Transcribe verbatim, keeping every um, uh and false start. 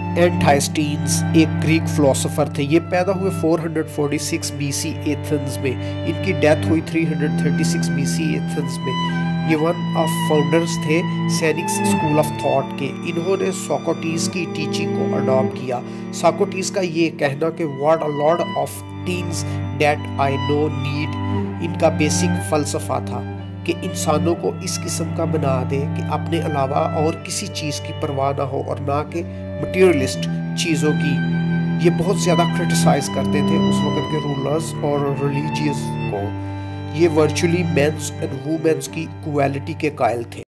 एंटाइस्टीन्स एक Greek philosopher थे। ये पैदा हुए चार सौ छियालीस बीसी एथेंस में। इनकी डेथ हुई तीन सौ छत्तीस बीसी एथेंस में। ये वन ऑफ फाउंडर्स थे सैनिक स्कूल ऑफ थॉट के। इन्होंने सोक्रेटिस की टीचिंग को अडॉप्ट किया। सोक्रेटिस का ये कहना कि what a lot of things that I no need, इनका बेसिक फलसफा था कि इंसानों को इस किस्म का बना दे कि अपने अलावा और किसी चीज़ की परवाह ना हो, और ना कि मटीरियलिस्ट चीज़ों की। ये बहुत ज़्यादा क्रिटिसाइज करते थे उस वक्त के रूलर्स और रिलीजियस को। ये वर्चुअली मेंस एंड वुमेन्स की इक्वालिटी के कायल थे।